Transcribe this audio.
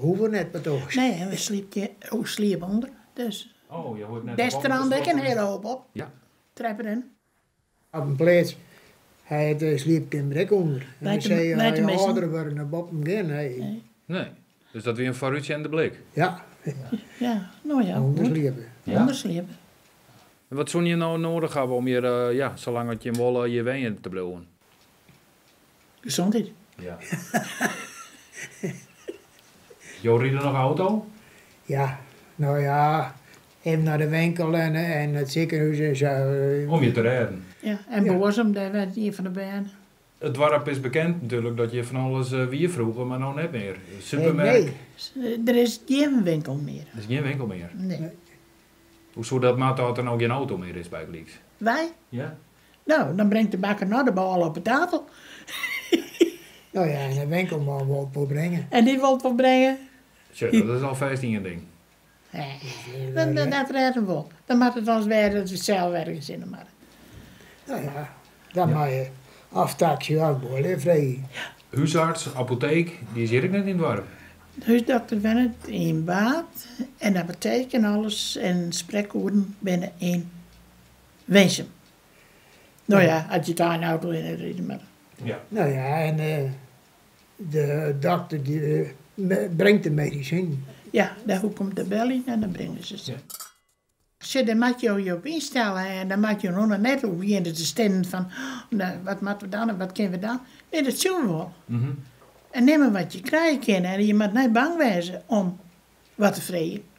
hoeven net betoog. Nee, en we sliepen onder. Dus Oh, je hoort net... desstrand ik een hele hoop op. Ja. Treppen in. Op een plaats. Hij sliep in brek onder. En hij Weet de- zei, weet de je mensen? ouder worden naar boven gaan. Nee. Nee. Dus dat weer een varuutje en de blik. Ja, Ja, nou ja, goed. ondersliepen. Ja. Ondersliepen. En wat zou je nou nodig hebben om je, zolang het je willen, je ween te blijven? Gezondheid. Ja. Jo, rijd er nog auto? Ja, nou ja, even naar de winkel en het ziekenhuis en zo. Om je te redden. Ja, en Ja. Boersum, daar werd hier van de baan. Het dorp is bekend natuurlijk dat je van alles wie vroeger, maar nou net meer. Nee, Supermerk, Er is geen winkel meer. er is geen winkel meer. Nee. Nee. Hoezo dat maakt dat er nou geen auto meer is bij Gleeks? Wij? Ja? Nou, dan brengt de bakker nou de bal op de tafel. Nou ja, en de winkelman wil het brengen. En die wil het wel brengen. Tja, dat is al 15 ding. Dat redden we wel. Dan moet het ons weer dat we zelf ergens in de markt. Nou ja, dan mag je aftaxen afboren, vrij. Huisarts, apotheek, die is hier net in het dorp. Huisdokter Wennet in Baat en de apotheek en alles en spreekwoorden binnen in Wensum. Nou ja, als je daar een auto in rijdt, maar Ja. Nou ja, en de dokter die brengt de medicijn. ja, daar komt de bel in en dan brengen ze ze. Ja. Zo, dan moet je je op instellen en dan moet je nog net over je te stemmen van, nou, wat moeten we dan en wat kunnen we dan? Nee, dat zien we wel. Mhm. En neem maar wat je krijgen kan en je moet niet bang wezen om wat te vreden.